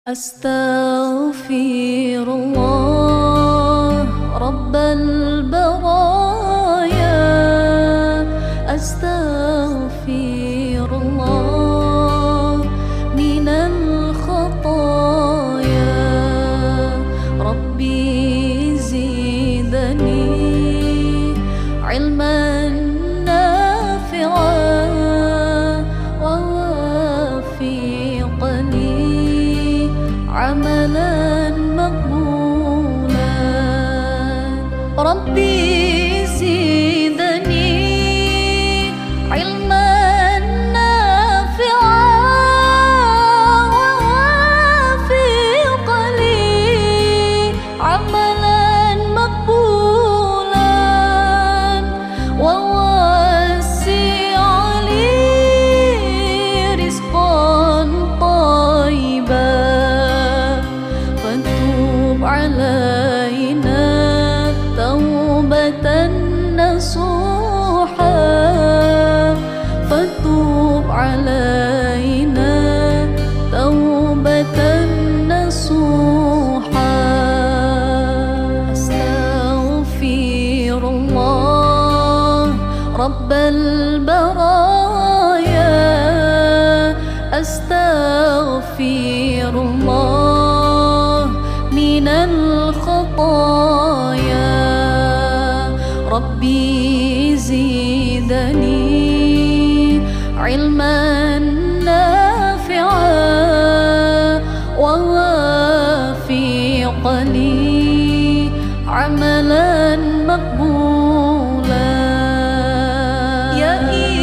أستغفر الله رب البرايا، أستغفر الله من الخطايا. ربي زدني علما نافعا ووفقني عملا مقبولا. ربي زدني علما نافعا ووفق لي عملا مقبولا، ووسع لي رزقا طيبا. علينا توبة نصوحا، فتوب علينا توبة نصوحا. أستغفر الله رب البرايا، أستغفر الله من الخطايا. ربي زدني علما نافعا ووفقني عملا مقبولا. يا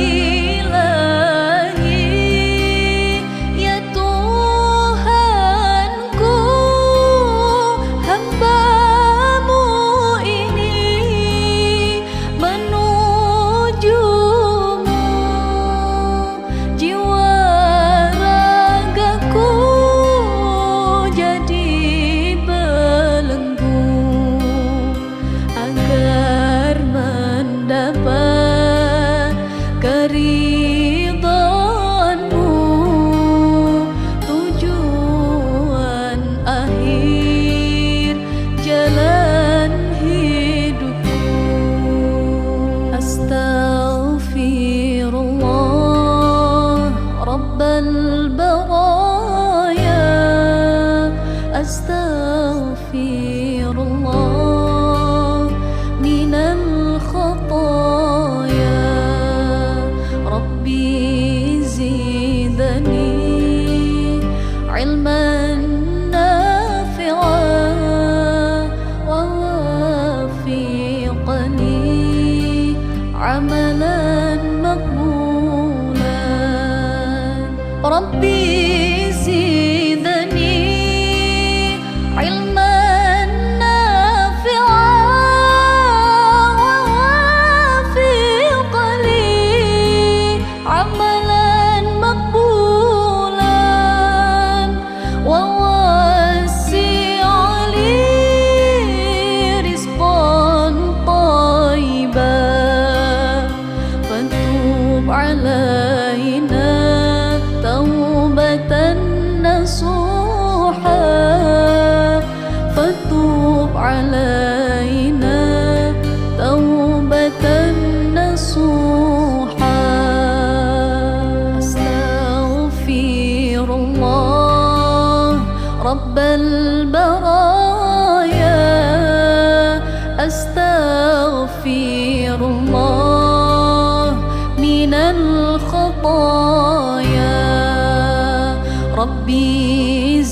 keridhaanmu, tujuan akhir jalan hidupku. Astaghfirullah rabbal baraya, astaghfirullah minal khataya. ربي زدني علما نافعا ووفقني عملا مقبولا. ربي زدني علما عملا مقبولا، ووسع لي رزقا طيبا. فتوب علينا توبة نصوحا، فتوب علينا توبة نصوحا. رب البرايا، أستغفر الله من الخطايا. ربي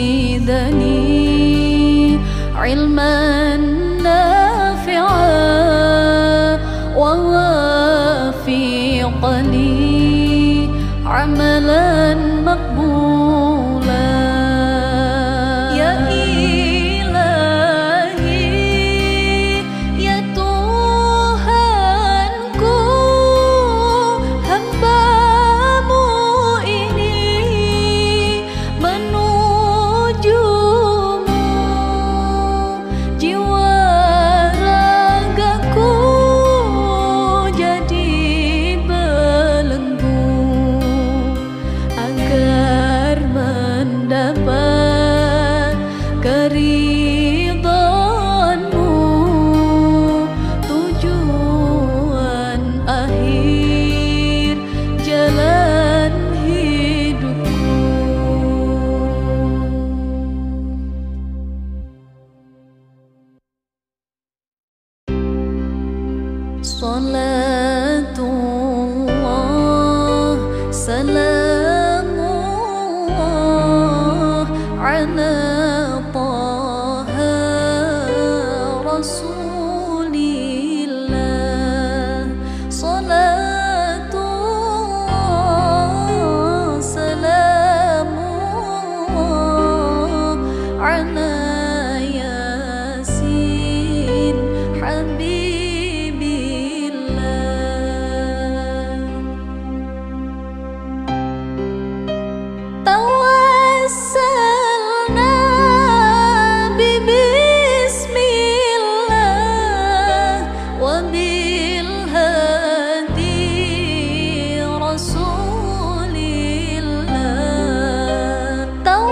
زدني علما نافعا ووفقني عملا مقبولا. Jiwa صلاة الله سلام الله على طه رسول الله صلاة الله سلام الله على ياسين حبيب الله توسلنا ببسم الله وبالهادي رسول الله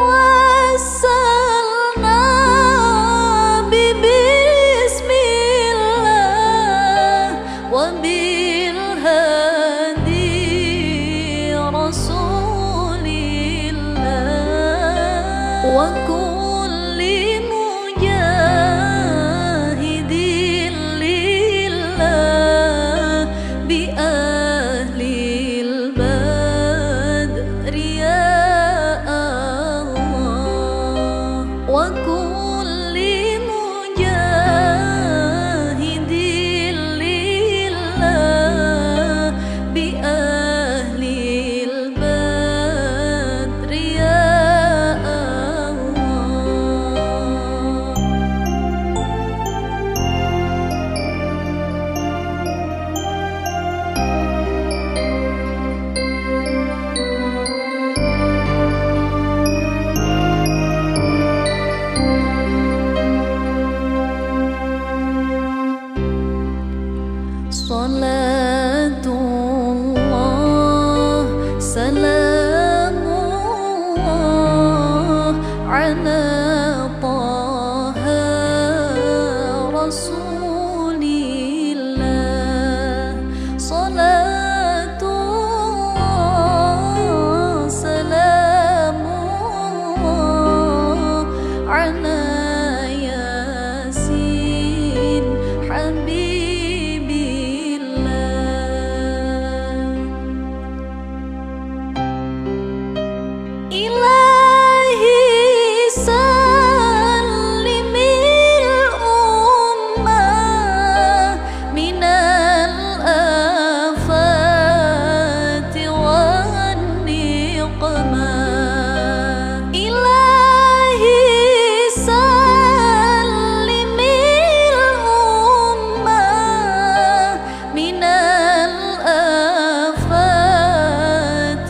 توسلنا ببسم الله وبالهادي رسول الله وكل مجاهد لله بأهل البدر يا الله وكل مجاهد لله بأهل البدر يا صلاة الله سلام الله على طه رسول الله صلاة الله سلام الله على ياسين حبيب إلهي سلم الأمة من الآفات والنقمة إلهي سلم الأمة من الآفات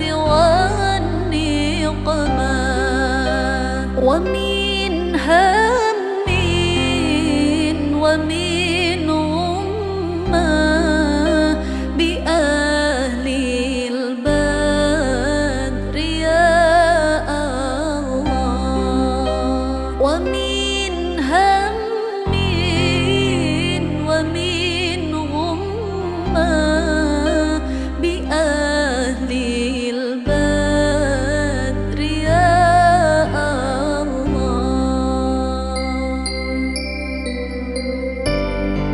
والنقمة ومن هم ومن غمة بأهل البدر يا الله ومن هم ومن غمة بأهل البدر يا الله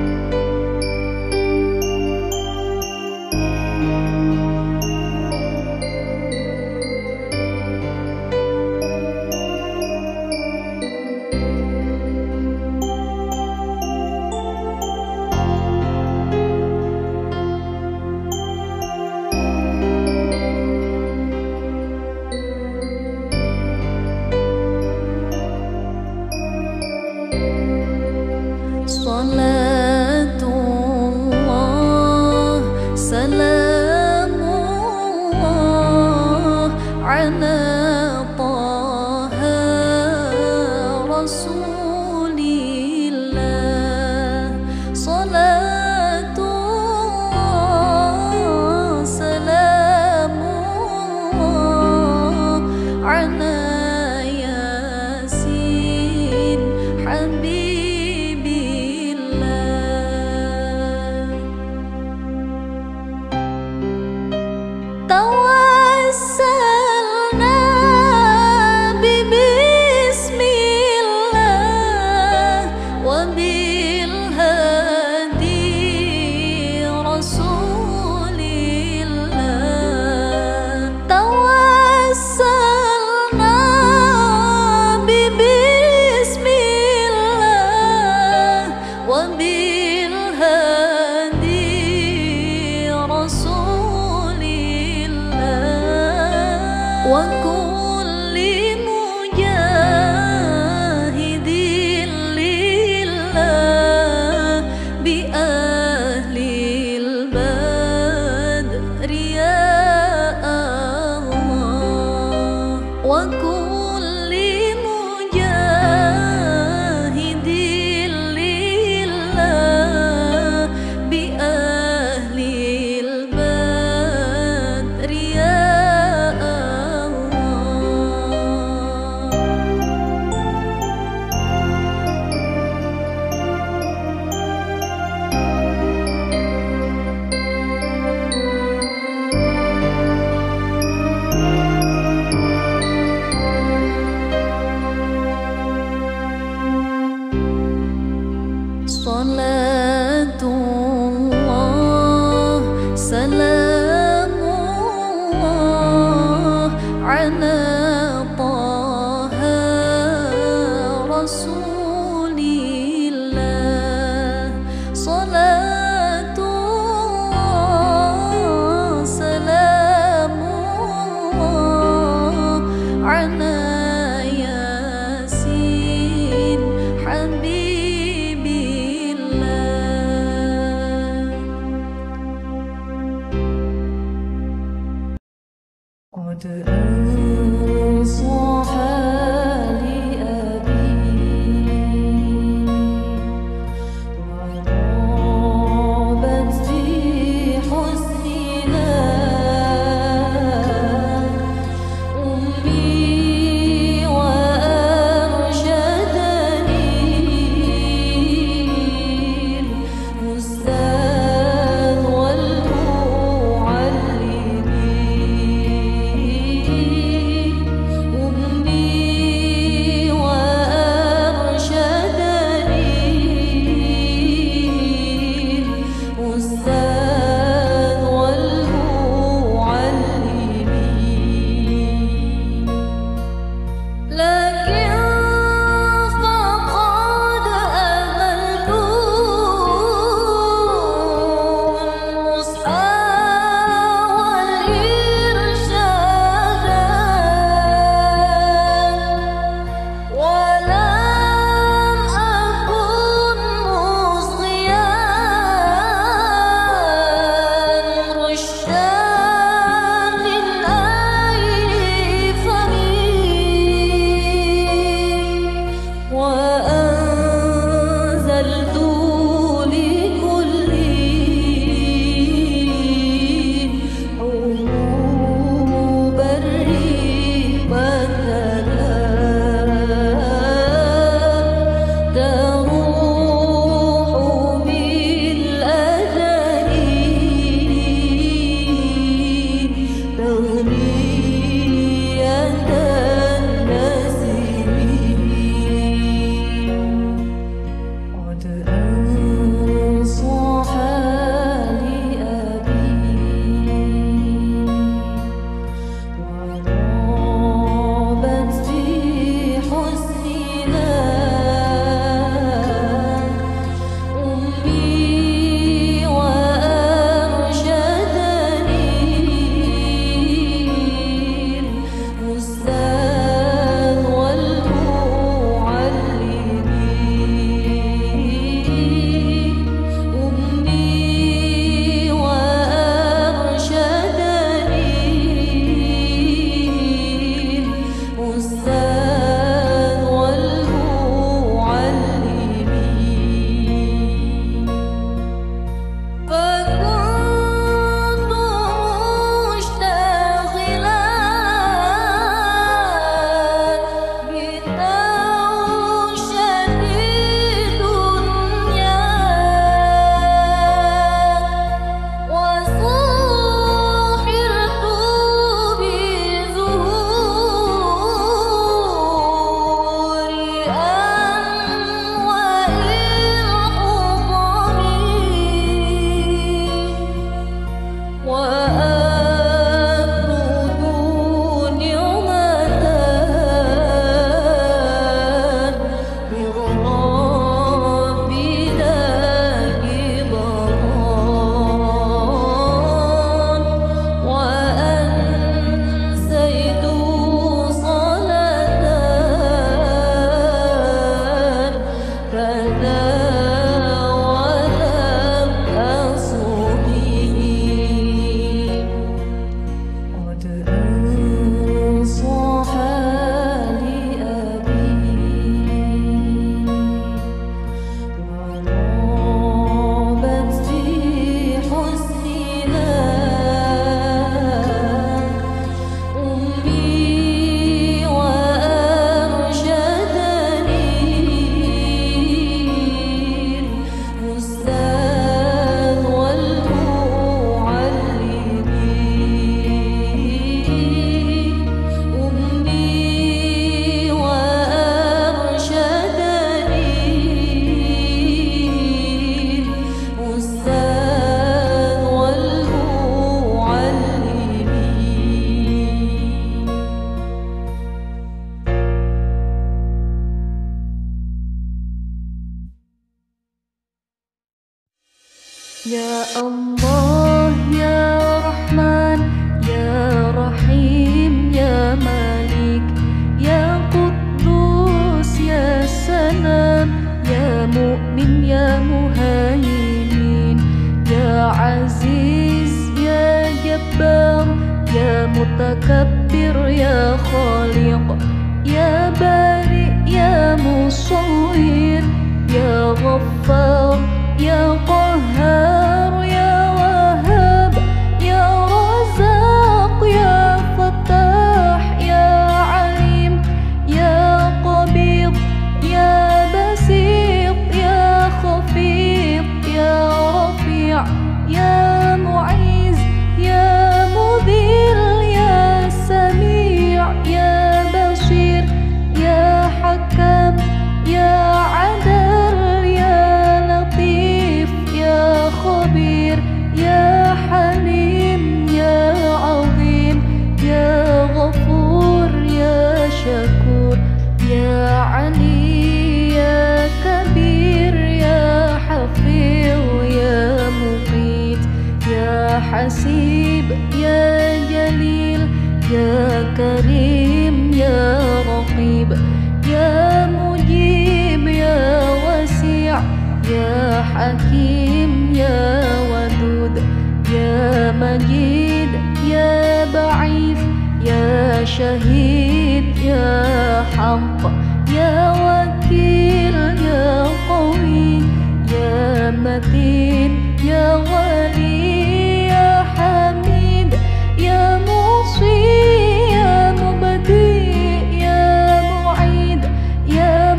Ya Allah, Ya Rahman, Ya Rahim, Ya Malik, Ya Quddus, Ya Salam, Ya Mu'min, Ya Muhaimin, Ya Aziz, Ya Jabbar, Ya Mutakabbir, Ya Khaliq, Ya Bari, Ya Musawwir, Ya Ghaffar, Ya Qahhar, Ya Wahhab, Ya Razzaq, Ya Fattah, Ya Alim, Ya Qabid, Ya Basit, Ya Khafid, Ya Rafi', Ya Mu'iz, Ya Mudhil, Ya Sami', Ya Basir, Ya Hakam, Ya Adal, Ya Latif, Ya Khabir, Ya Halim, Ya Azim, Ya Ghafur, Ya Syakur, Ya Ali, Ya Kabir, Ya Hafiz, Ya Muqit, Ya Hasib, Ya Jalil, Ya Karim, Ya Raqib, Ya Mujib, Ya Wasi', Ya Hakim, Ya Wadud, Ya Majid, Ya Ba'if, Ya Syahid, Ya Haq, Ya Wakil, Ya Qawi, Ya Matin, Ya Wali, Ya Hamid, Ya Musi, Ya Mubdi, Ya Mu'id, Ya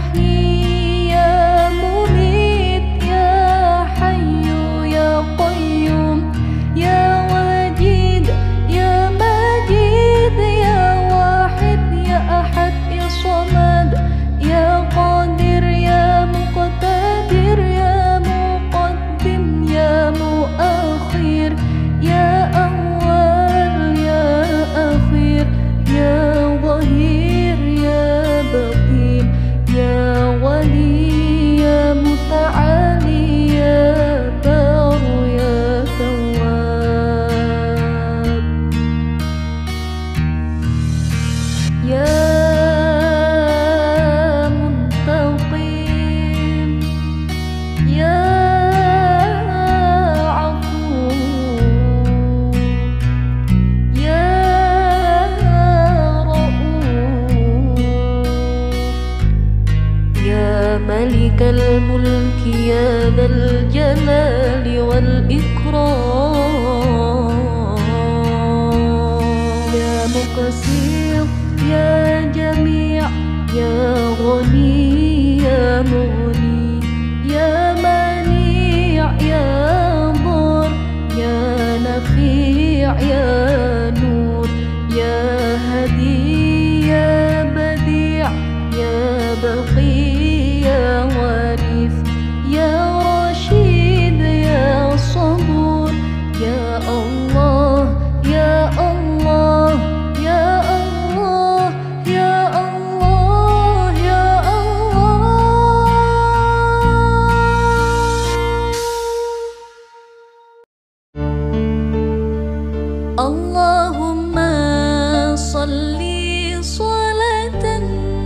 Muhyi, Ya Mumit, Ya Hayyu, Ya Qayyum, Ya Wajid, Ya Majid, Ya Wahid, Ya Ahad, Ya Samad, Ya Qadir, Ya Muqtadir, Ya Muqaddim, Ya Muakhir, Ya Awwal, Ya Akhir, Ya Zahir, Ya Batin, Ya Wali, Ya Muta'ali, Ya Baru, Ya Tawwab, Ya Muntaqim, Ya Afu, Ya Ra'uf, Ya Malikal Mulki, Ya Dzal Jalali wal Ikram, Ya Muqsit, Ya Jami', Ya Ghani, Ya Mughni, Ya Mani', Ya Dhar, Ya Nafi', Ya Nur, Ya Hadi, Ya Badi', Ya Baqi, Ya Warith, Ya Rashid, Ya Sabur, Ya Allah, Ya Allah, Ya Allah, Ya Allah, Ya Allah. Allahumma salli salatan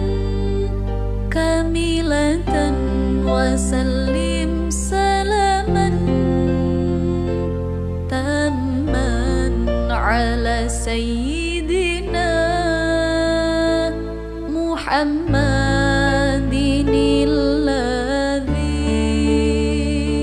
kamilatan wa sallim salaman tamman ala sayyidina Muhammadin alladhi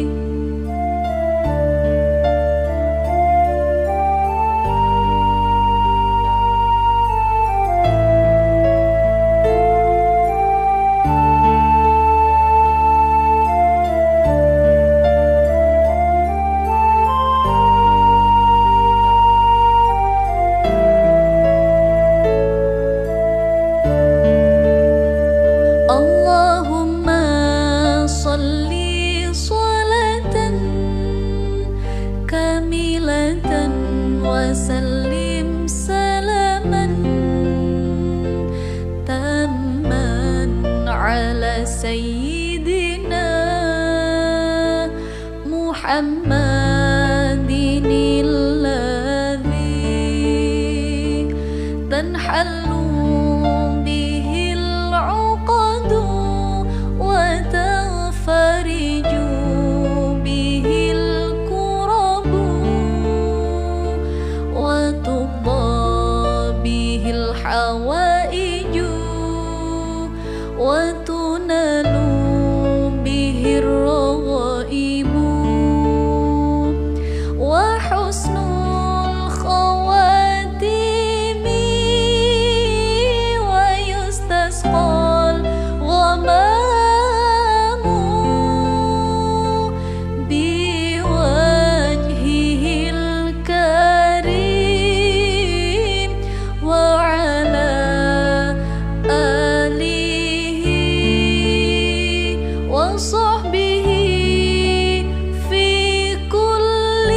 محمد الذي تنحل به العقد وتنفرج به الكرب وتقضى به الحوائج وتنال به الرغائب وحسن الخواتيم ويستسقى الغمام بوجهه الكريم وعلى آله وصحبه في كل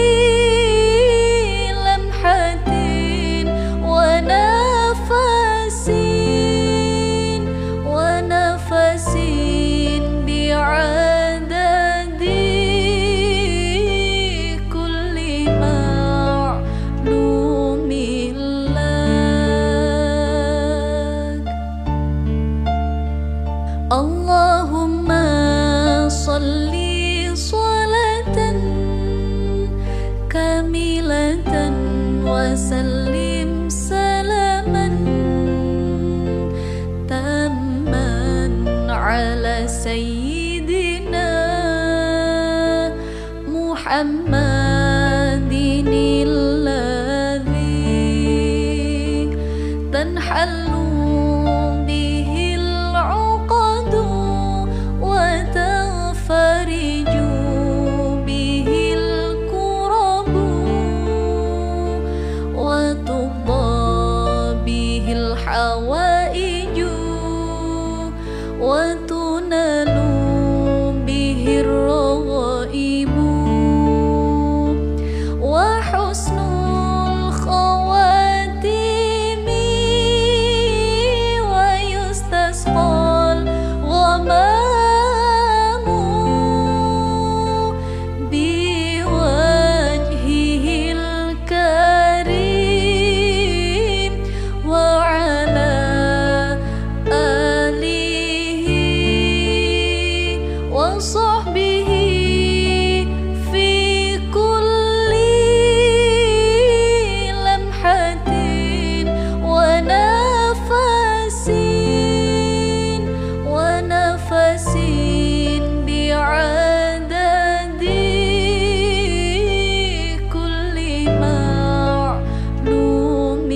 لمحة ونفس بعدد كل معلوم لك. اللهم صل صلاة كاملة وسلم سلاما تاما على سيدنا محمد الذي تنحل به العقد وتنفرج به الكرب وتقضى به الحوائج وتنال به الرغائب وحسن الخواتيم ويستسقى الغمام بوجهه الكريم وعلى آله وصحبه في كل لمحة ونفس بعدد كل معلوم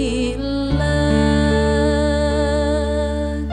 لك.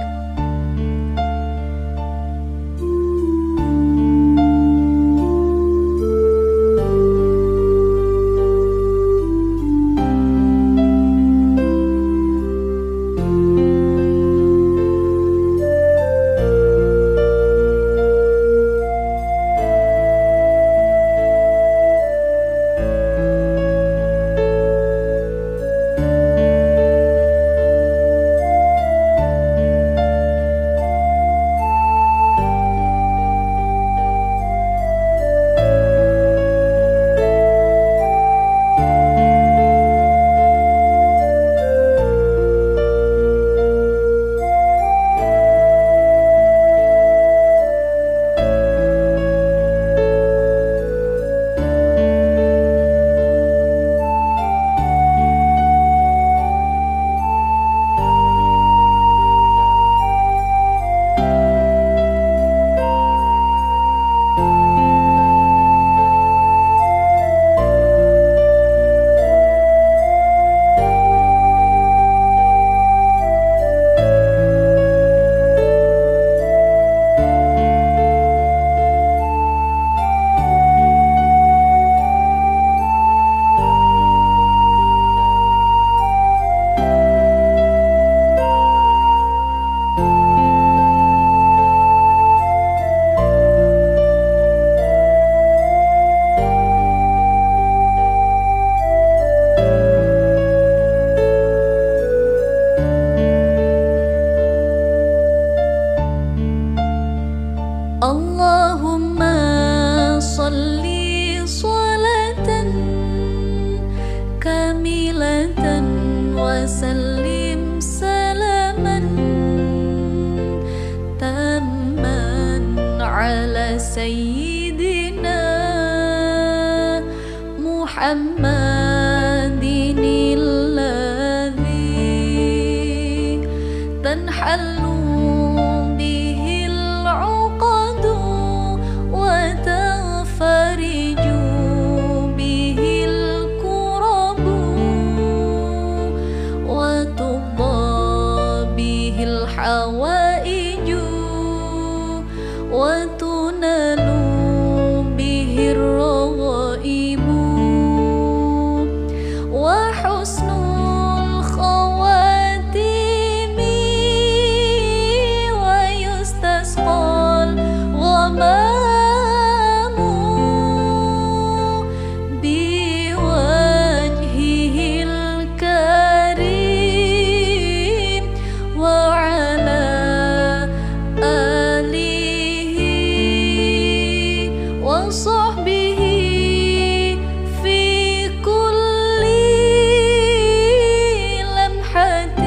اللهم صل على سيدنا محمد الذي تنحل به العقد وتنفرج به الكرب وتقضى به الحوائج وتنال به الرغائب وحسن الخواتيم ويستسقى الغمام بوجهه الكريم وعلى آله وصحبه في كل لمحة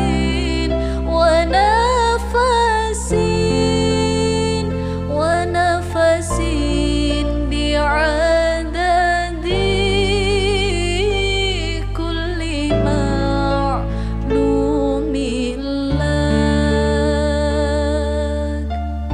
ونفس بعدد كل معلوم لك.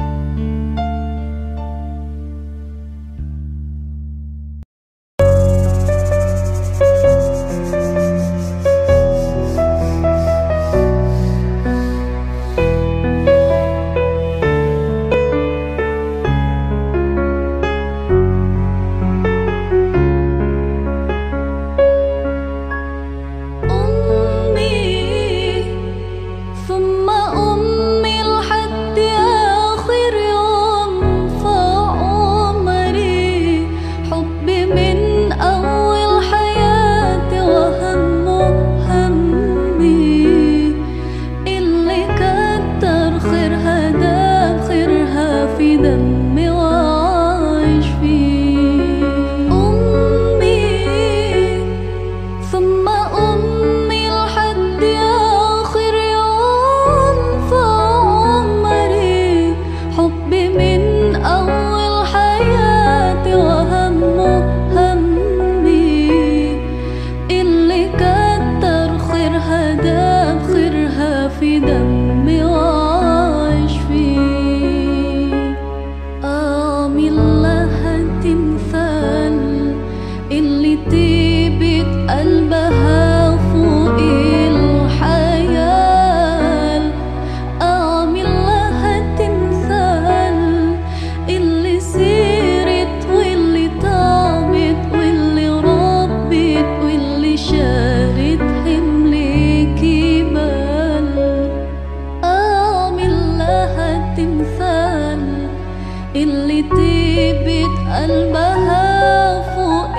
اللي تبت قلبها فوق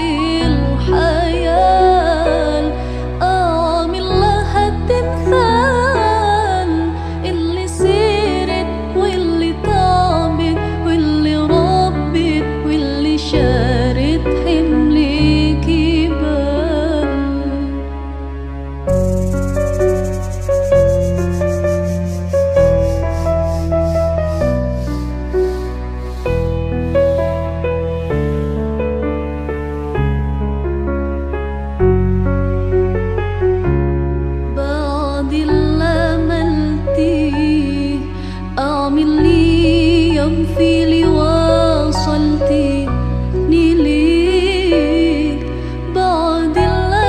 الحياة أعمل لها التمثال اللي سيرت واللي طابت واللي ربت واللي شارت حمل جبال. في لي وصلتي ليك بعد اللي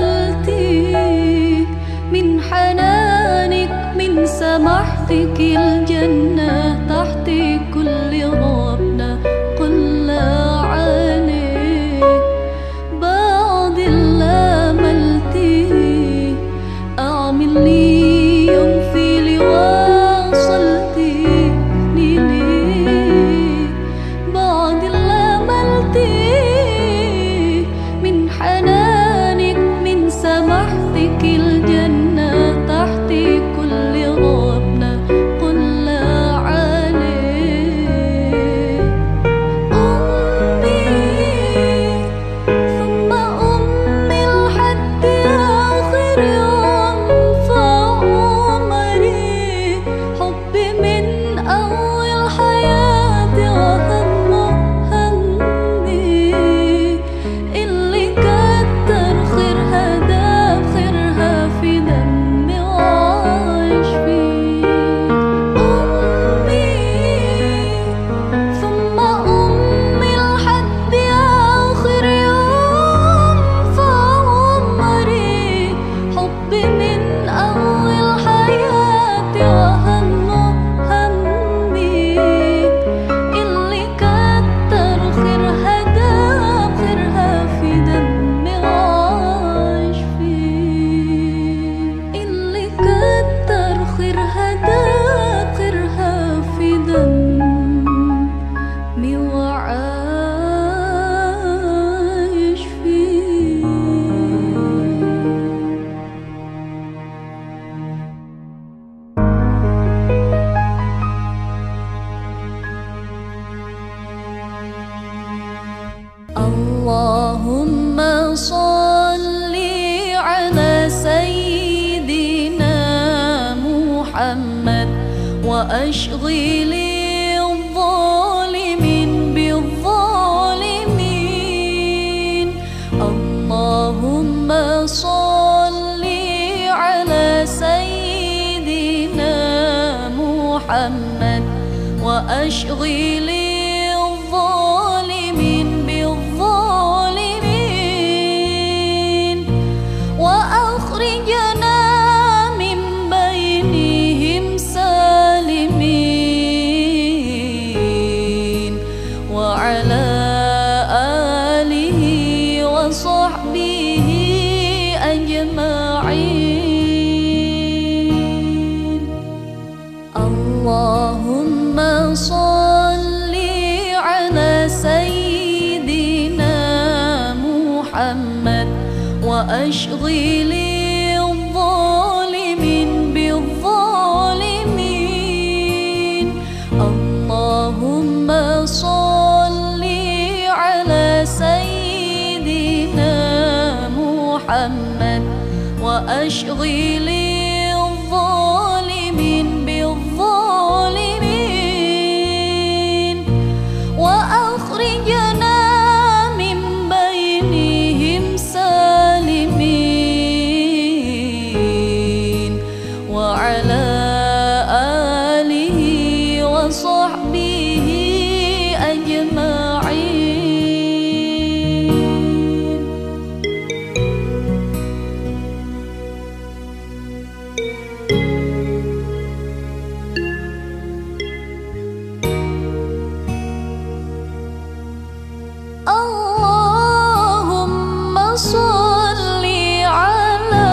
عملتي من حنانك من سماحتك الجنة تحت كل ربنا قل عليك بعد اللي عملتي أعمل لي يوم في لي وصلتي من حنانك من سماحتك الجنة تحت كل ربنا قل عليك أمي ثم أمي لحد آخر يوم في عمري حبي من أول حياتي وهم اللهم صل على سيدنا محمد وأشغل الظالمين بالظالمين. اللهم صل على سيدنا محمد وأشغل الظالمين بالظالمين، وأخرجنا من بينهم سالمين، وعلى آله وصحبه أجمعين. اللهم صل على سيدنا محمد وأشغل الظالمين بالظالمين. اللهم صل على سيدنا محمد وأشغل الظالمين بالظالمين، وأخرجنا من بينهم سالمين، وعلى آله وصحبه أجمعين. اللهم صل على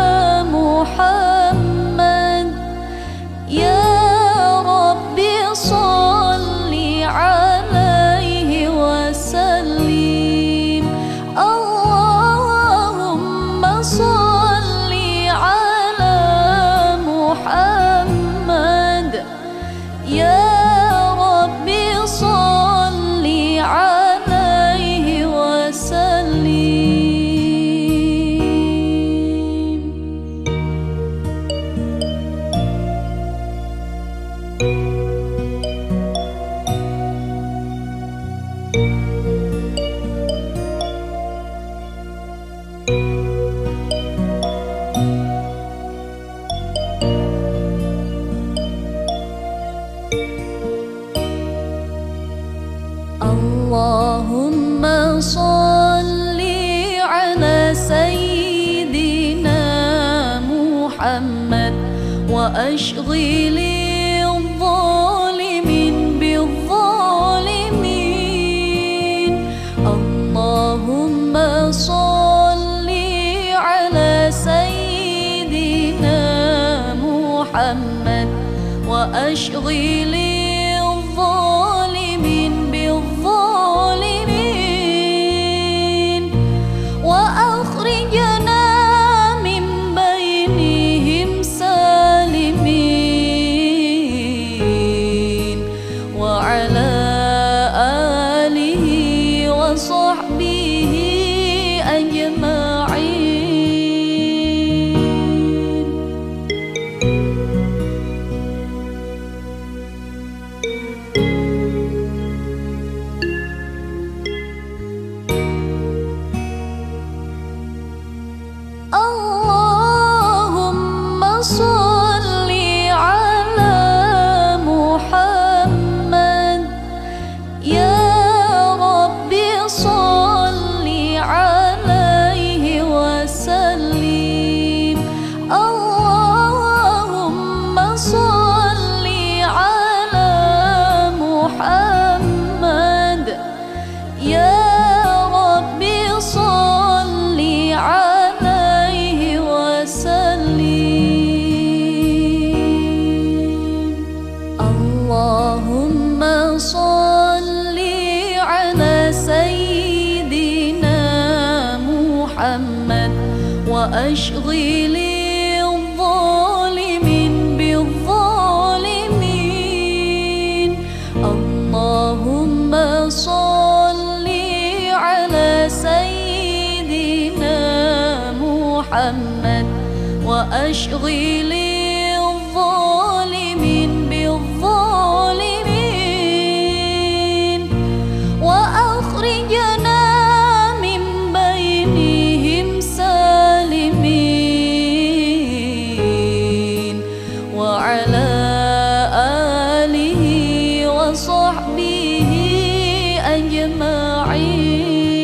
محمد، يا رب صل عليه وسلم. اللهم صل على محمد، يا رب صل عليه وسلم. اللهم صل على سيدنا محمد وأشغل الظالمين بالظالمين. اللهم صل على سيدنا محمد وأشغل الظالمين بالظالمين، وأخرجنا من بينهم سالمين، وعلى آله وصحبه أجمعين. اللهم صل على محمد، يا رب صل عليه وسلم. اللهم صل على محمد، يا رب صل عليه وسلم. اللهم صل على سيدنا محمد وأشغل الظالمين بالظالمين. اللهم صل على وأشغل الظالمين بالظالمين وأخرجنا من بينهم سالمين وعلى آله وصحبه أجمعين.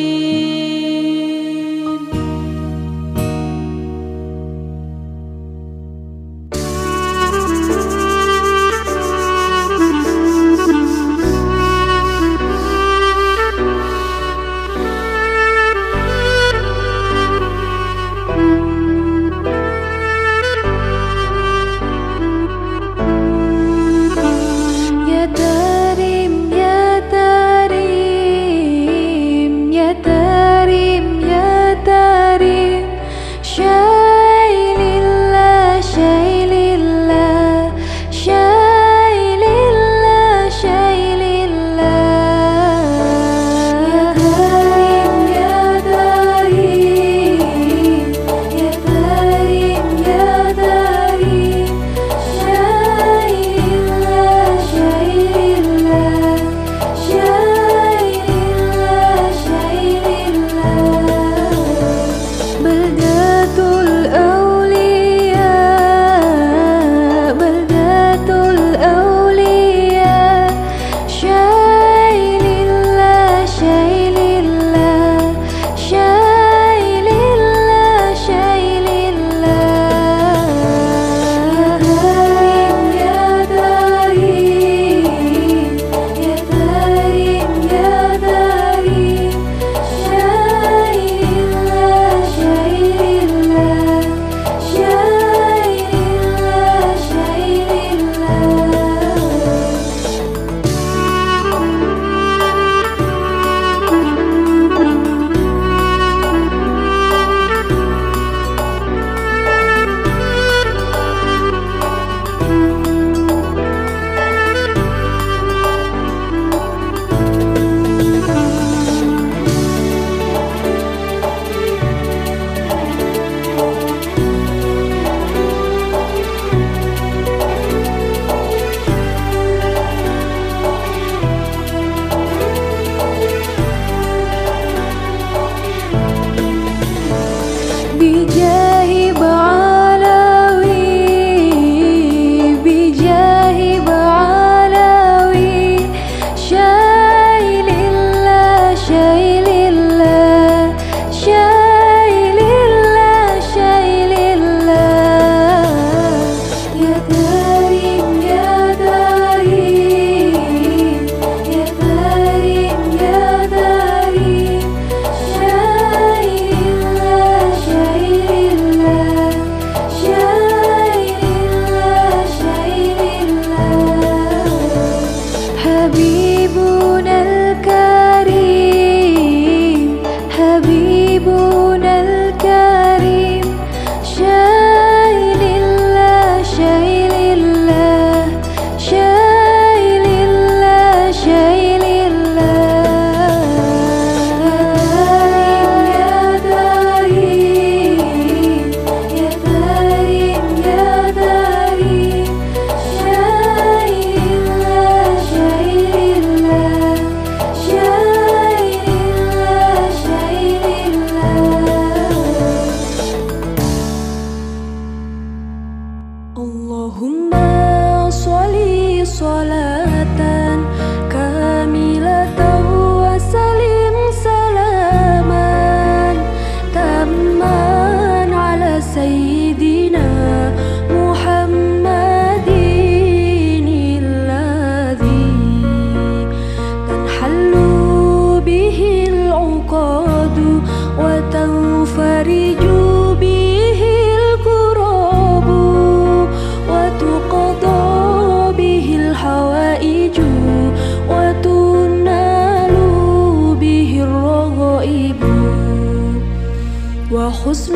وحسن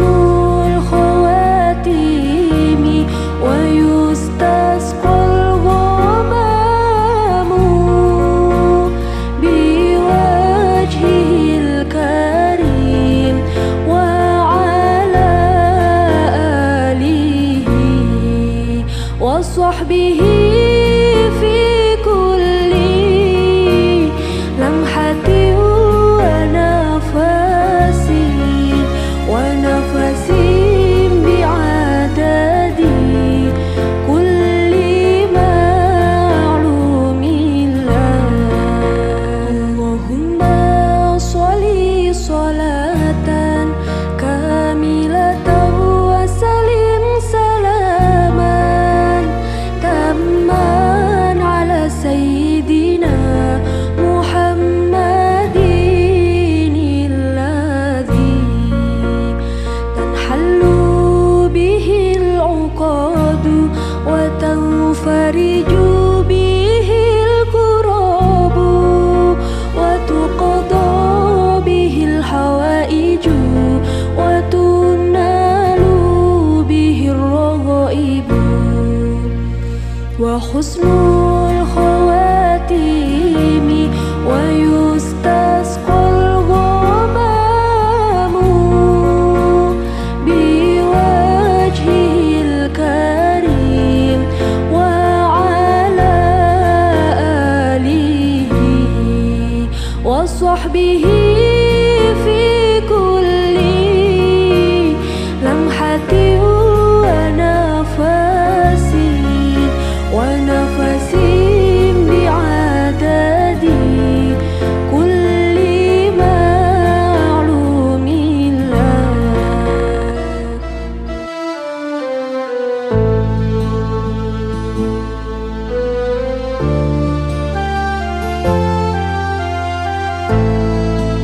الخواتيم ويستسقى الغمام بوجهه الكريم وعلى آله سيدنا محمد الذي تنحل به العقد وتنفرج به الكرب وتقضى به الحوائج وتنال به الرغائب وحسن الخواتيم ويستسقى الغمام بوجهه الكريم وعلى آله وصحبه في كل لمحة ونفس بعدد كل معلوم له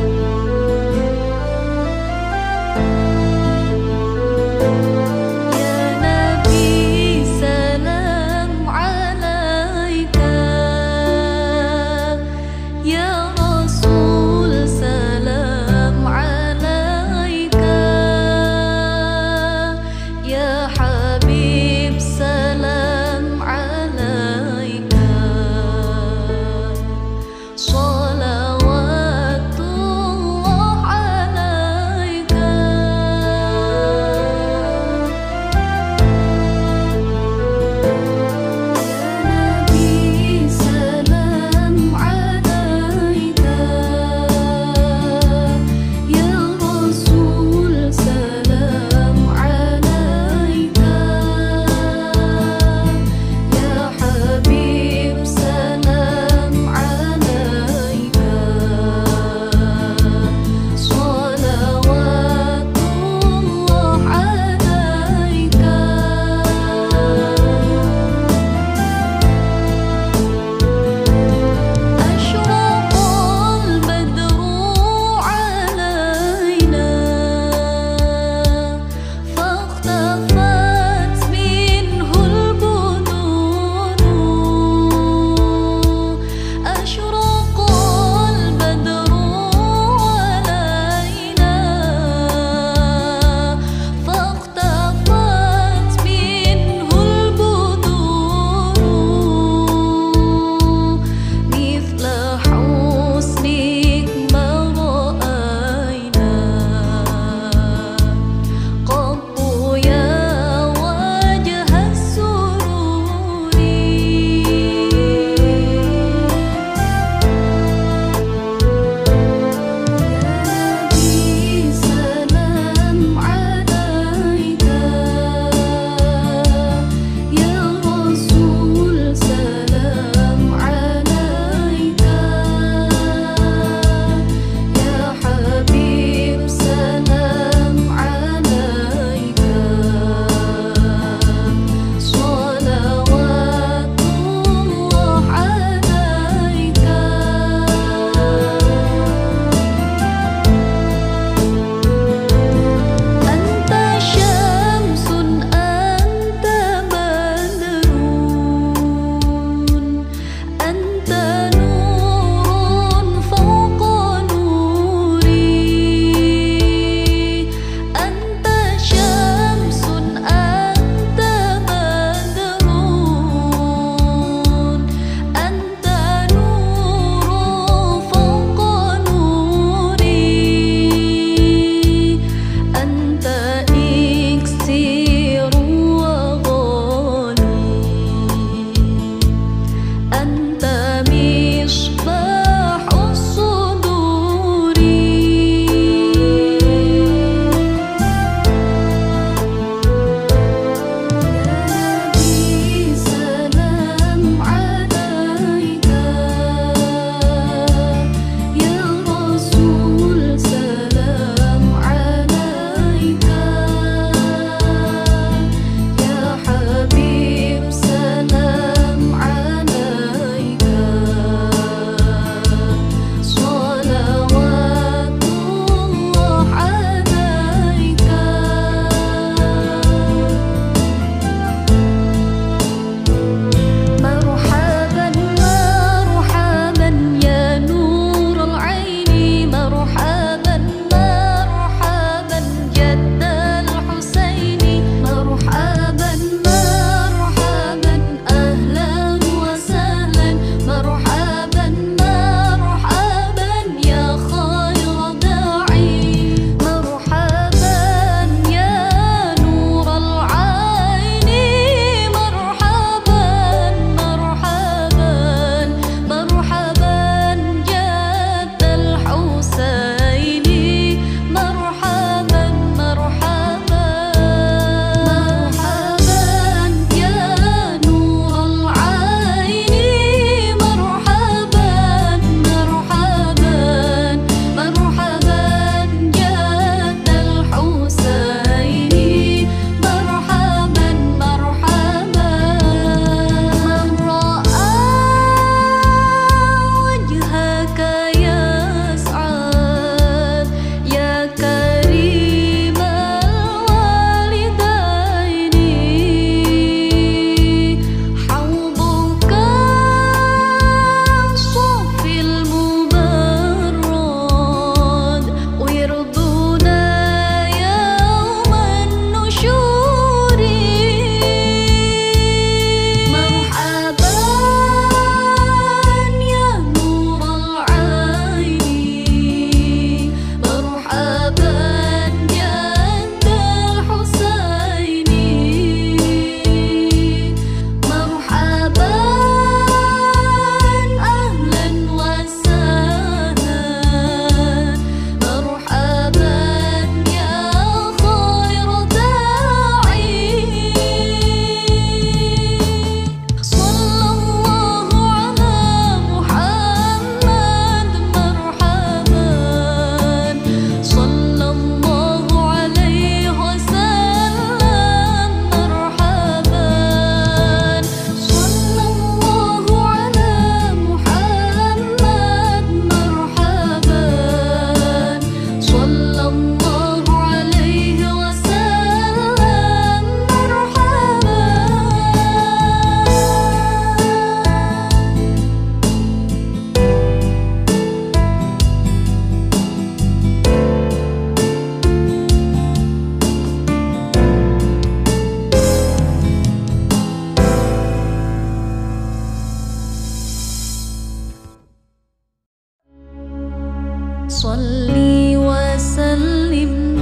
صلي وسلم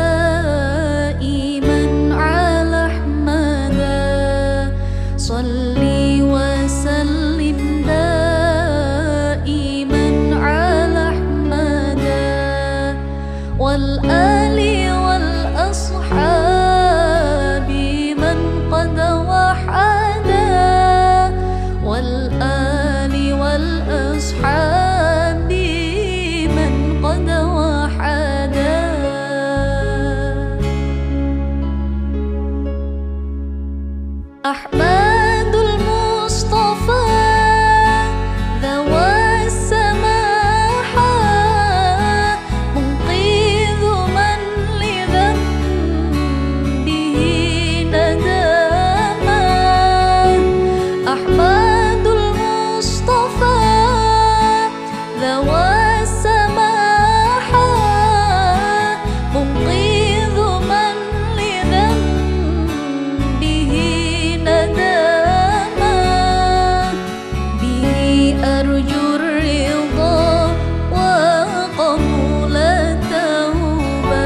دائما على أحمد صلي وسلم دائما على أحمد والآل والأصحاب من قد وحدا والآل والأصحاب من قد وحدا أحمد المصطفى ذوى السماحة منقذ من لذنبه ندما أحمد المصطفى ذوى السماحة منقذ من لذنبه ندما به أرجو الرضا وقبول التوبة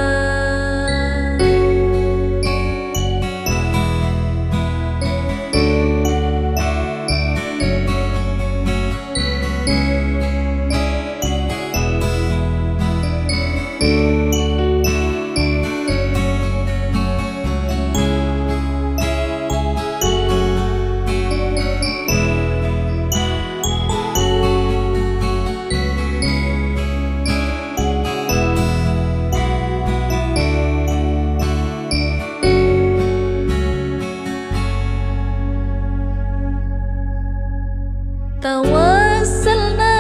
توسلنا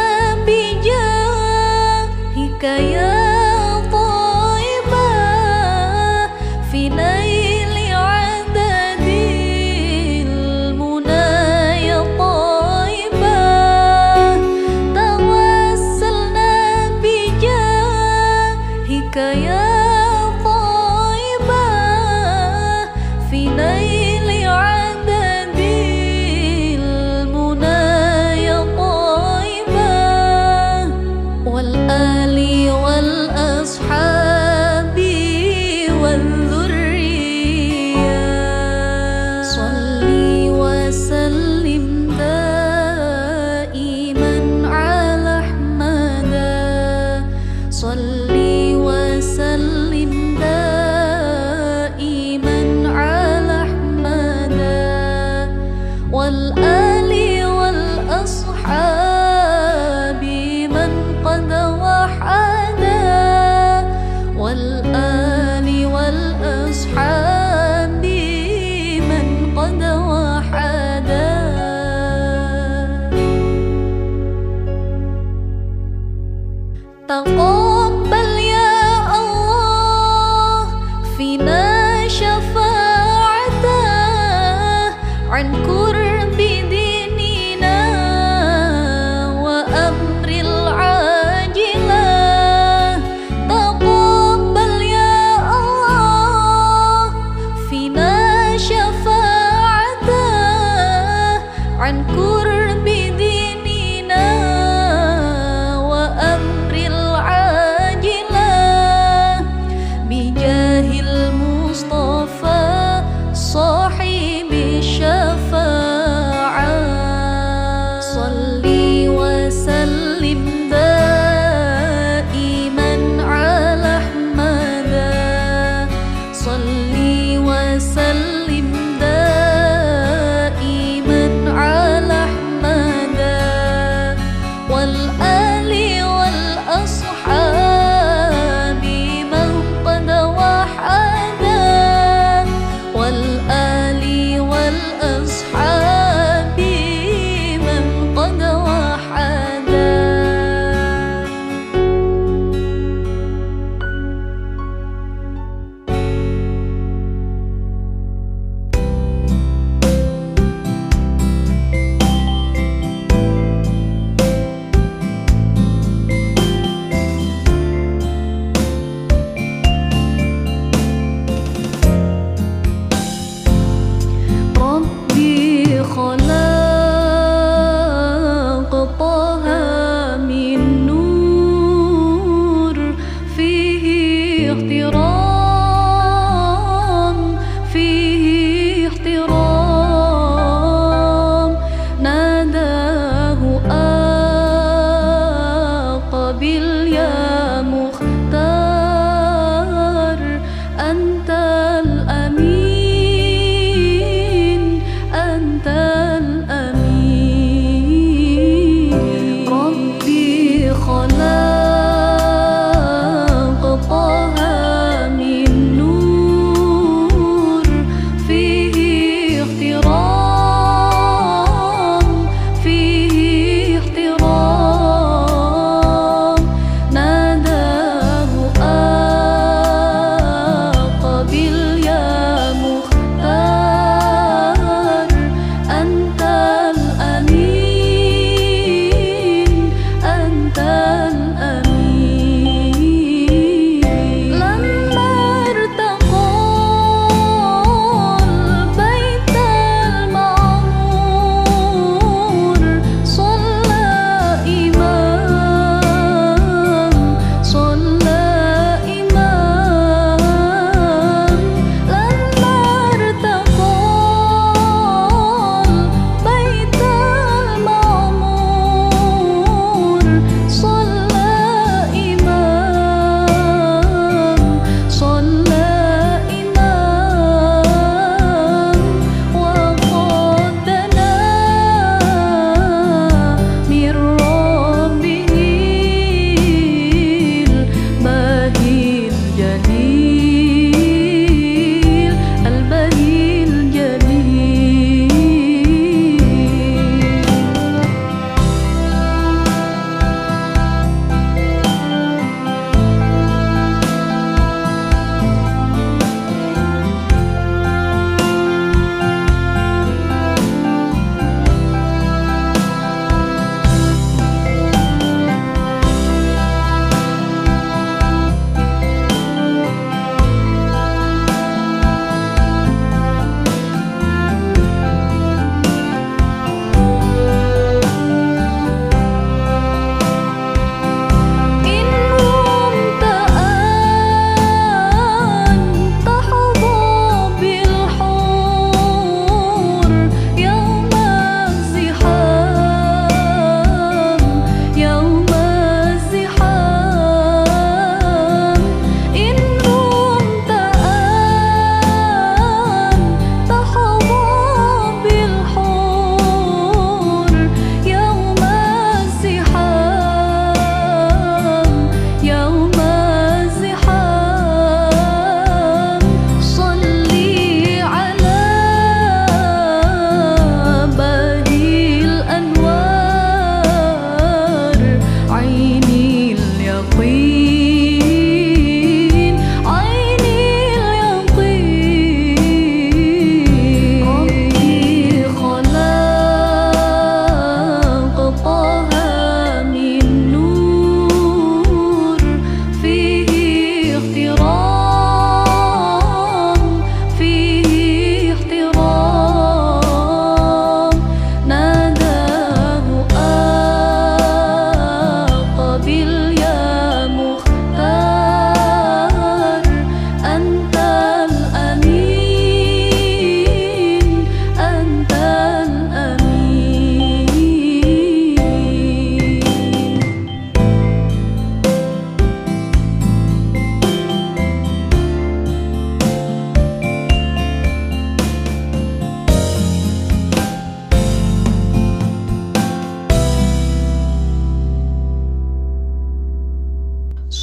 بجاهك يا طيبة في نيل عدد المنى يا طيبة توسلنا بجاهك يا طيبة في نيل عدد المنى والآل والأصحاب والذرية صلي وسلم دائما على أحمد صلي وسلم دائما على أحمد والآل والأصحاب من قد وحدا والآل والأصحاب من قد وحدا تقبل يا الله فينا شفاعته عن كرب ديننا وأمر العاجلة تقبل يا الله فينا شفاعته عن كرب ديننا وأمر العاجلة بجاه المصطفى صاحب الشفاعة صلي وسلم دائما على أحمد صلي وسلم دائما على أحمد والآل والأصحاب من قد وحدا والآل والأصحاب من قد وحدا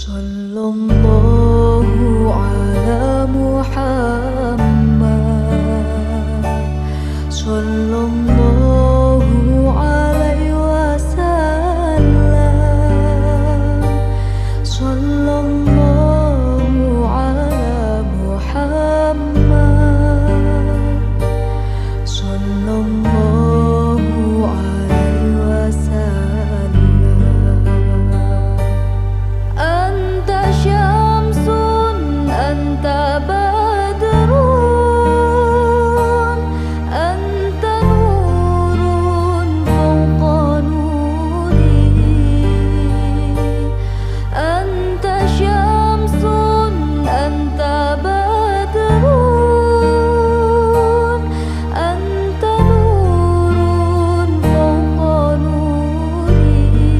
Sallallahu ala Muhammad, sallallahu alaihi wasallam, sallallahu ala Muhammad, sallallahu alaihi wasallam. Anta syamsun, anta badrun, anta nurun fawqa nuri. Anta syamsun, anta badrun, anta nurun fawqa nuri.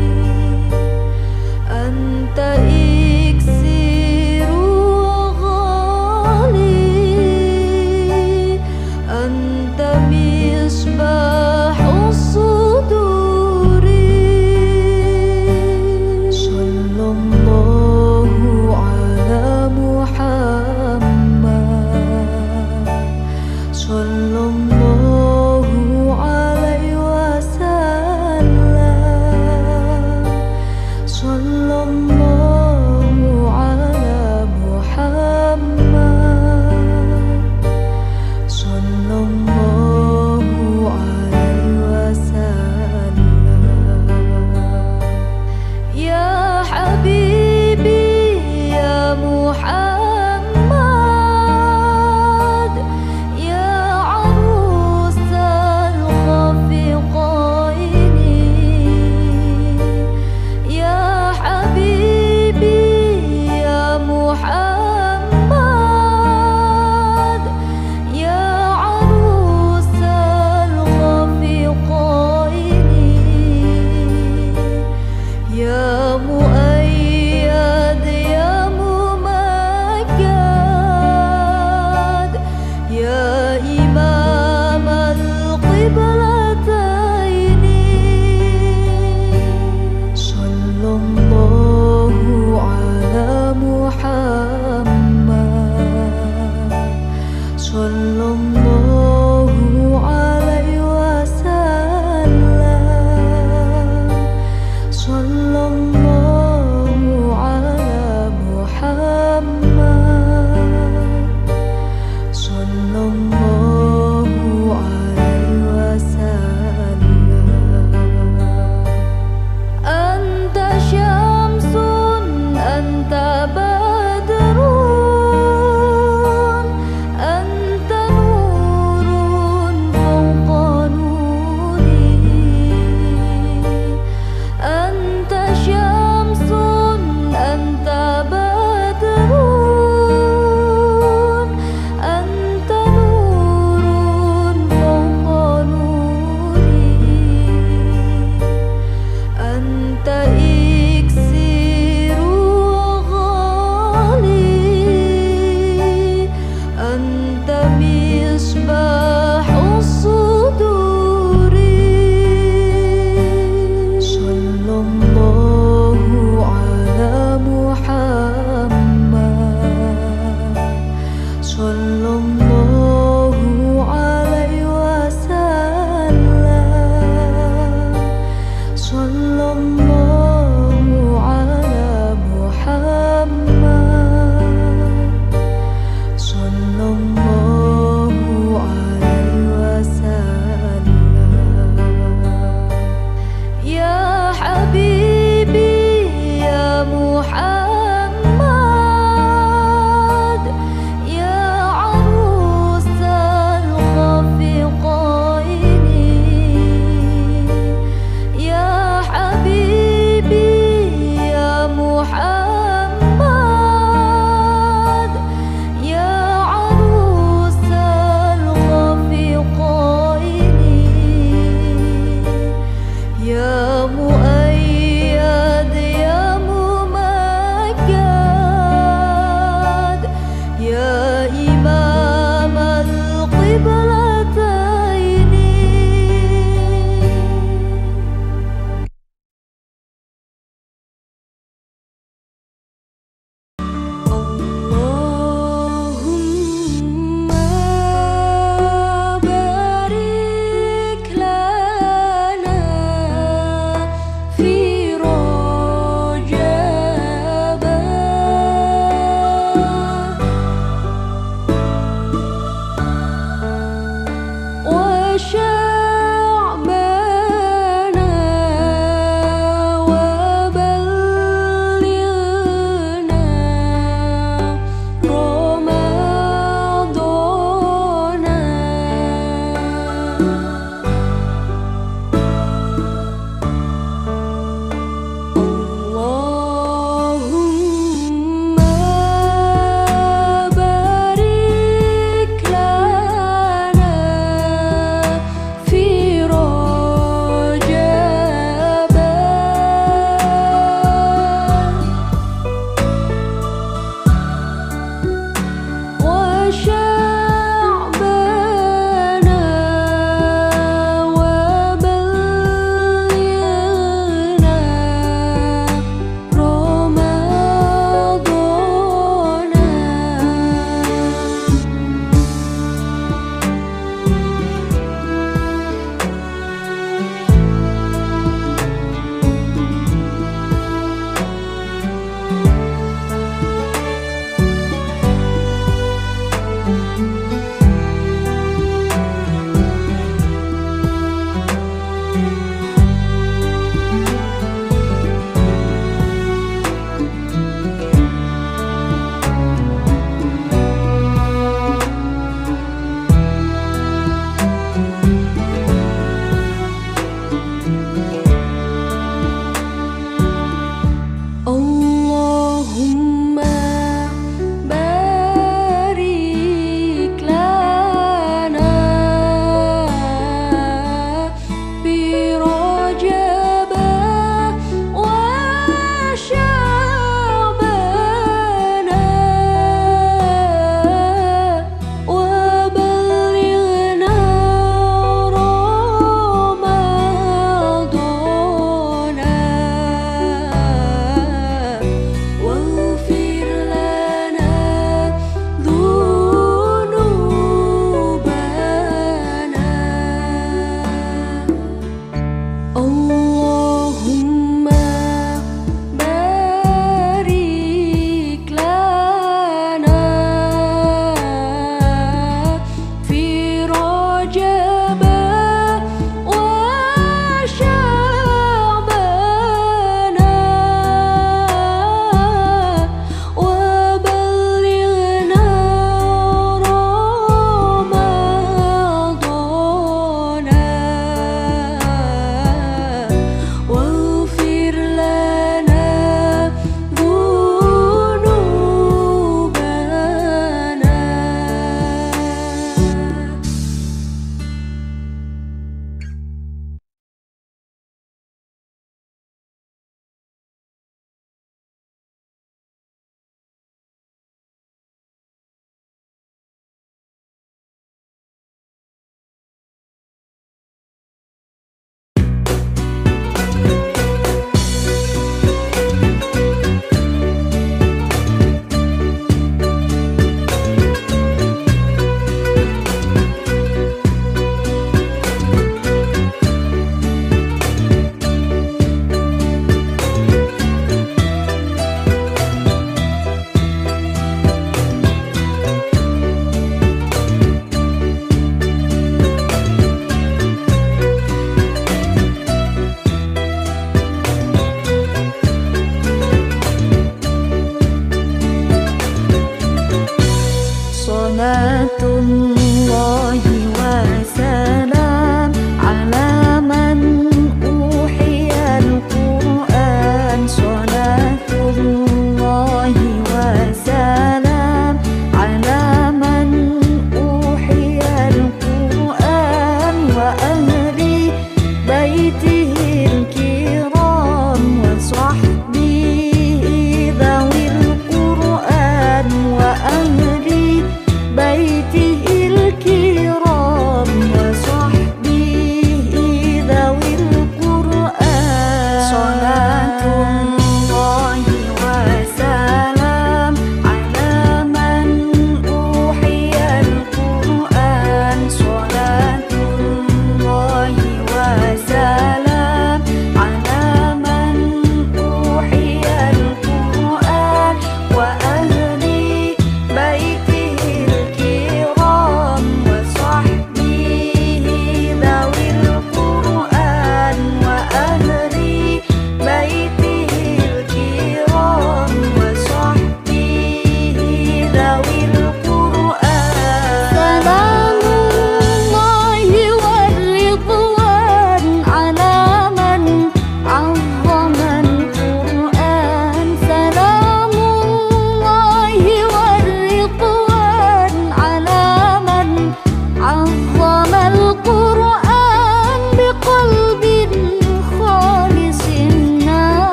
Anta iksiru ghali, anta misbahu suduri. Sallallahu ala Muhammad, sallallahu alaihi wasallam, sallallahu ala Muhammad, sallallahu alaihi wasallam. Ya Habibi ya Muhammad, ya arusal khafiqaini. Ya Habibi ya Muhammad, ya arusal khafiqaini. Ya muayyad ya mumakkad, ya imam al-qiblataini. Sallallahu ala Muhammad, sallallahu alaihi wasallam, sallallahu ala Muhammad, sallallahu alaihi wasallam. Anta syamsun, anta badrun, anta nurun fawqa nuri. Anta syamsun, anta badrun, anta nurun fawqa nuri. Anta iksiru ghali, anta misbahu suduri. Sallallahu ala Muhammad, sallallahu alaihi wasallam, sallallahu ala Muhammad, sallallahu alaihi wasallam. Ya Habibi ya Muhammad, ya arusal khafiqaini. Ya Habibi ya Muhammad, ya arusal khafiqaini. Ya muayyad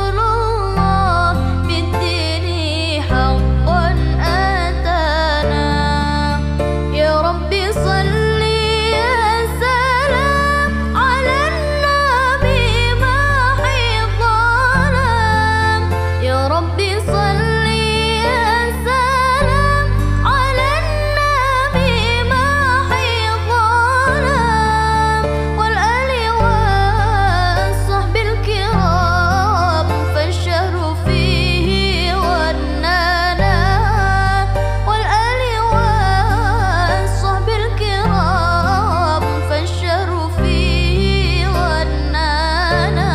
رسول الله بالدين حقا أتانا. يا ربي صل يا سلام على النبي محي الظلام. يا ربي صل يا سلام على النبي محي الظلام. والآل والصحب الكرام فالشهر فيه ونانا. والآل والصحب الكرام فالشهر فيه ونانا.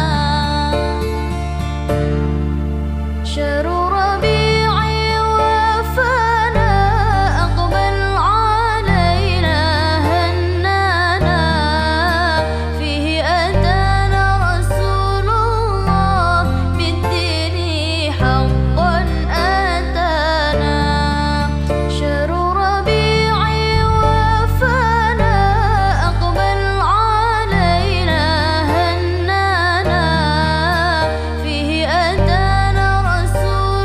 شهر ربيعي وفانا أقبل علينا هنانا. فيه أتانا رسول الله بالدين حقا أتانا. شهر ربيعي وفانا أقبل علينا هنانا. فيه أتانا رسول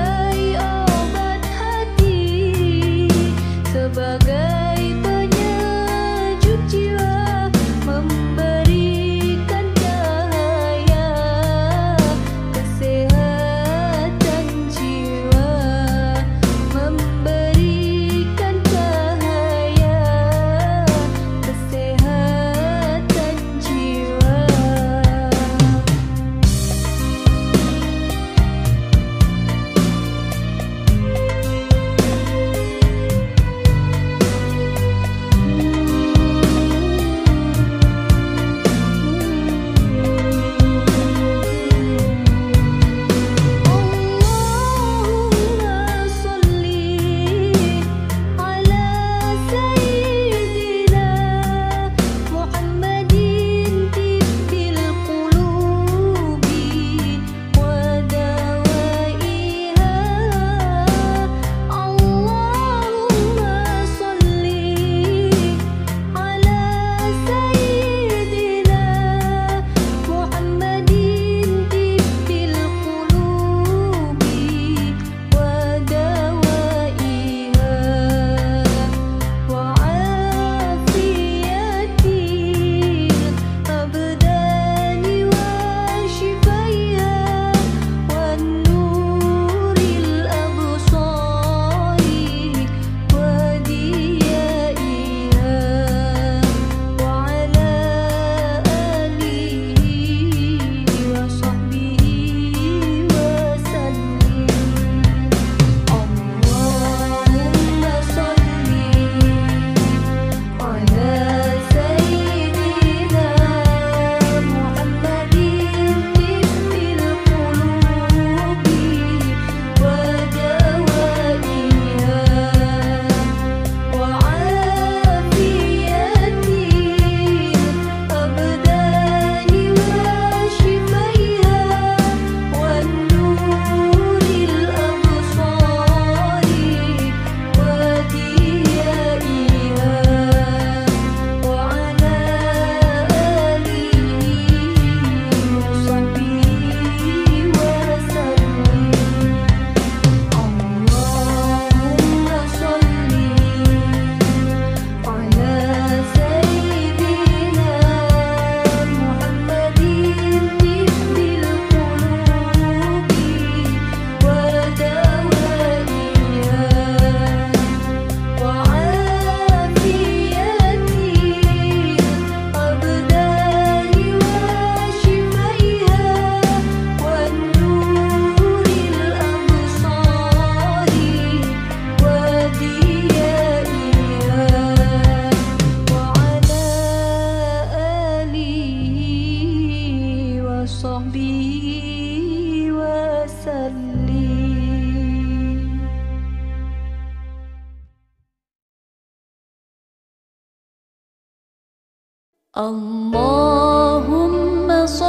اللهم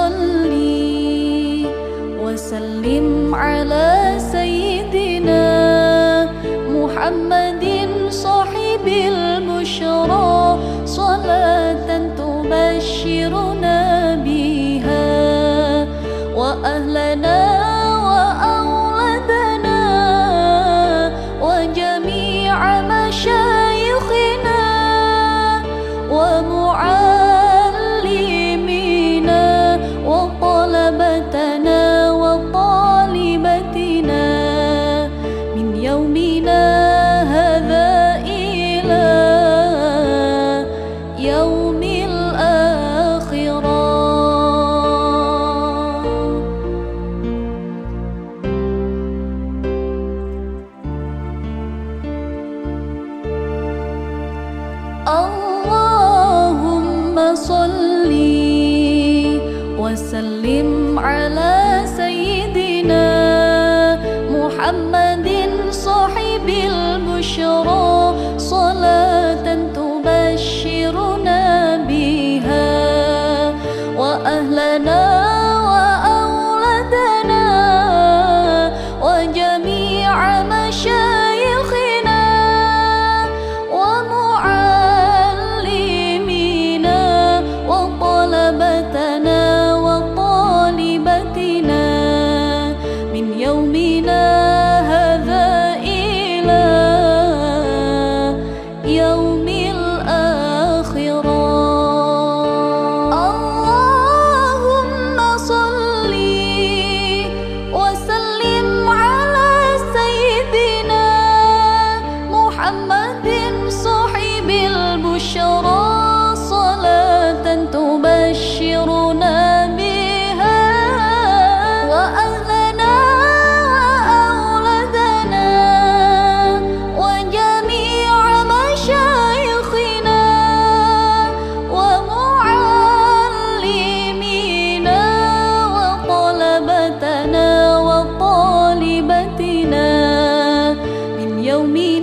صل وسلم على سيدنا محمد صاحب البشرى صلاة تبشرنا بها وأهلنا وأولادنا وجميع مشايخنا ومعلمينا وطلبتنا وطالبتنا من يومنا هذا إلى يوم الآخرة. اللهم صل وسلم على سيدنا محمد صاحب البشرى صلاة تبشرنا بها وأهلنا وأولادنا وجميع مشايخنا ومعلمينا وطلبتنا وطالبتنا من يومنا يومنا